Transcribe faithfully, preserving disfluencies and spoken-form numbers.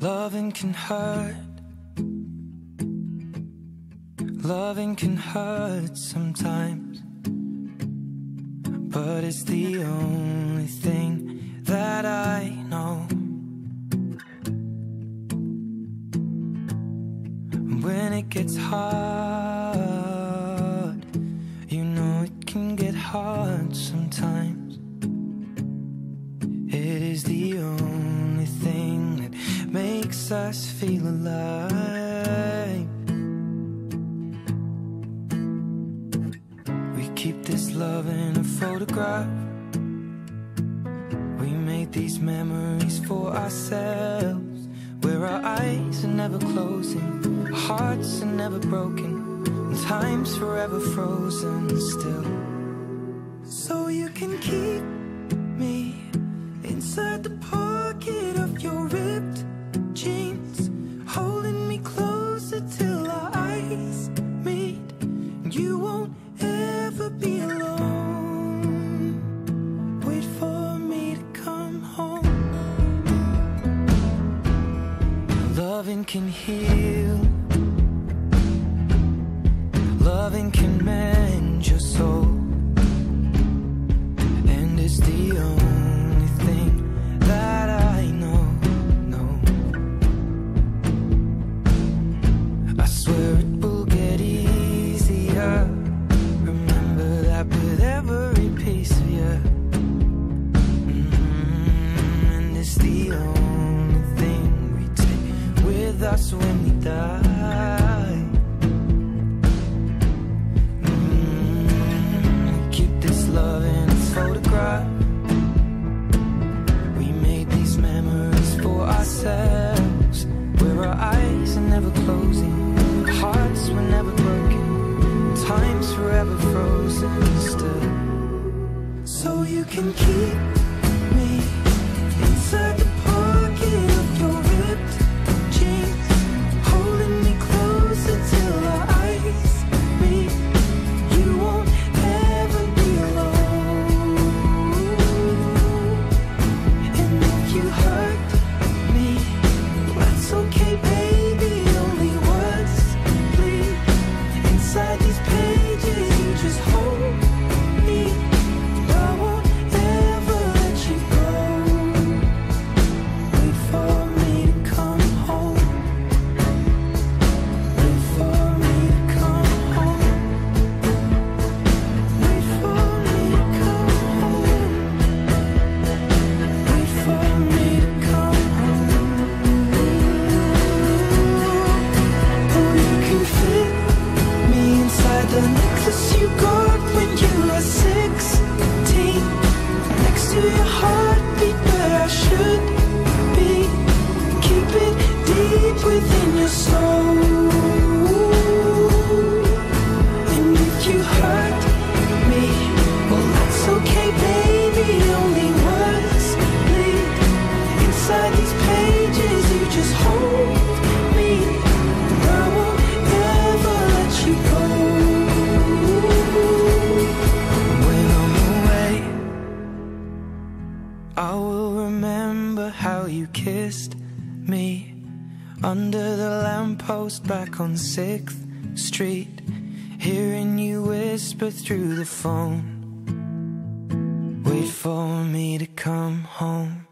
Loving can hurt. Loving can hurt sometimes, but it's the only thing that I know. When it gets hard, you know it can get hard sometimes. It is the only thing that makes us feel alive. We keep this love in a photograph. We made these memories for ourselves, where our eyes are never closing, hearts are never broken, and time's forever frozen still. So you can keep me inside the pocket of your ripped jeans, holding me closer till our eyes meet. You won't ever be alone. Wait for me to come home. Loving can heal. Loving can mend your soul, and it's the only thing that I know, no. I swear it will get easier. Remember that with every piece of you. Mm-hmm. And it's the only thing we take with us when we die. Mm-hmm. Keep this love in a photograph. We made these memories for ourselves, where our eyes are never closing, hearts were never broken, time's forever frozen still. So you can keep me inside the pocket of your ripped jeans, holding me closer till our eyes meet. You won't ever be alone. And if you hurt me, that's okay, baby. Only words bleed inside these pages. You just hold me. I won't ever let you go. Wait for me to come home. Wait for me to come home. Wait for me to come home. Wait for me to come home. Oh, you can fit me inside the necklace you got when you were sixteen, next to your heartbeat where I should be. Keep it deep within your soul. And if you hurt me, well, that's okay, baby. Only words bleed inside these pages. You just hold me. I won't ever let you go. When I'm away, I will remember how you kissed me under the lamppost back on sixth street, hearing you whisper through the phone. Wait for me to come home.